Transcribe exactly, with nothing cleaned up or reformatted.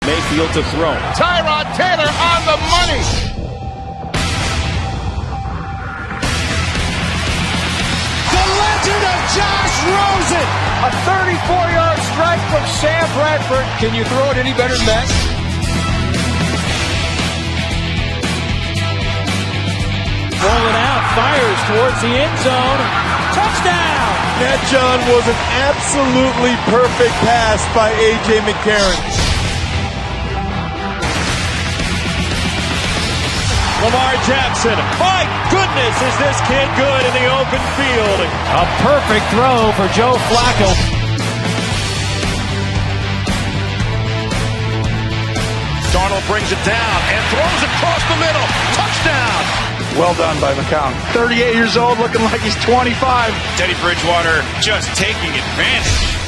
Mayfield to throw. Tyrod Taylor on the money. The legend of Josh Rosen. A thirty-four yard strike from Sam Bradford. Can you throw it any better than that? Rolling out, fires towards the end zone. Touchdown! That, John, was an absolutely perfect pass by A J. McCarron. Lamar Jackson, my goodness, is this kid good in the open field? A perfect throw for Joe Flacco. Darnold brings it down and throws across the middle. Touchdown! Well done by McCown. thirty-eight years old, looking like he's twenty-five. Teddy Bridgewater just taking advantage.